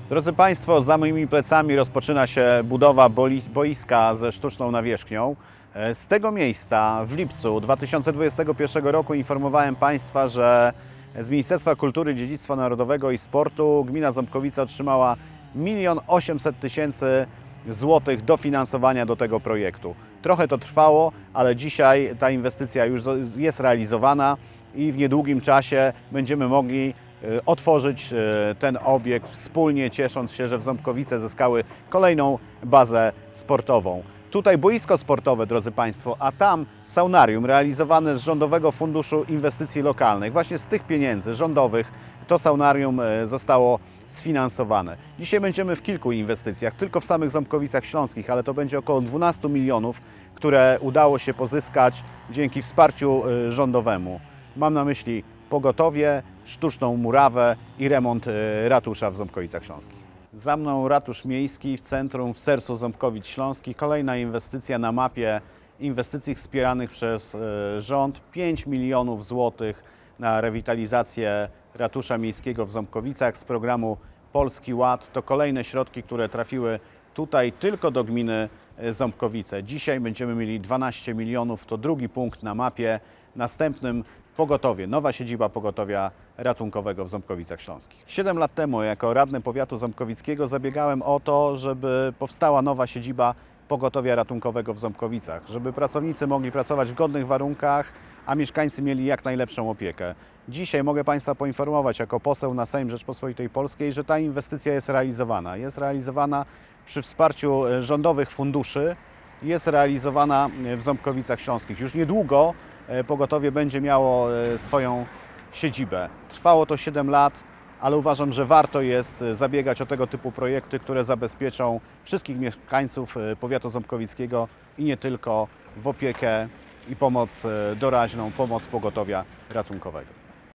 Drodzy Państwo, za moimi plecami rozpoczyna się budowa boiska ze sztuczną nawierzchnią. Z tego miejsca w lipcu 2021 roku informowałem Państwa, że z Ministerstwa Kultury, Dziedzictwa Narodowego i Sportu gmina Ząbkowice otrzymała 1 800 000 złotych dofinansowania do tego projektu. Trochę to trwało, ale dzisiaj ta inwestycja już jest realizowana i w niedługim czasie będziemy mogli otworzyć ten obiekt wspólnie, ciesząc się, że w Ząbkowice zyskały kolejną bazę sportową. Tutaj boisko sportowe, drodzy Państwo, a tam saunarium realizowane z Rządowego Funduszu Inwestycji Lokalnych. Właśnie z tych pieniędzy rządowych to saunarium zostało sfinansowane. Dzisiaj będziemy w kilku inwestycjach, tylko w samych Ząbkowicach Śląskich, ale to będzie około 12 milionów, które udało się pozyskać dzięki wsparciu rządowemu. Mam na myśli pogotowie, sztuczną murawę i remont ratusza w Ząbkowicach Śląskich. Za mną ratusz miejski w centrum, w sercu Ząbkowic Śląskich. Kolejna inwestycja na mapie inwestycji wspieranych przez rząd. 5 milionów złotych na rewitalizację ratusza miejskiego w Ząbkowicach z programu Polski Ład. To kolejne środki, które trafiły tutaj tylko do gminy Ząbkowice. Dzisiaj będziemy mieli 12 milionów, to drugi punkt na mapie. Następnym pogotowie, nowa siedziba pogotowia ratunkowego w Ząbkowicach Śląskich. 7 lat temu jako radny powiatu ząbkowickiego zabiegałem o to, żeby powstała nowa siedziba pogotowia ratunkowego w Ząbkowicach, żeby pracownicy mogli pracować w godnych warunkach, a mieszkańcy mieli jak najlepszą opiekę. Dzisiaj mogę Państwa poinformować jako poseł na Sejm Rzeczpospolitej Polskiej, że ta inwestycja jest realizowana. Jest realizowana przy wsparciu rządowych funduszy, jest realizowana w Ząbkowicach Śląskich. Już niedługo pogotowie będzie miało swoją siedzibę. Trwało to 7 lat, ale uważam, że warto jest zabiegać o tego typu projekty, które zabezpieczą wszystkich mieszkańców powiatu ząbkowickiego i nie tylko w opiekę i pomoc doraźną, pomoc pogotowia ratunkowego.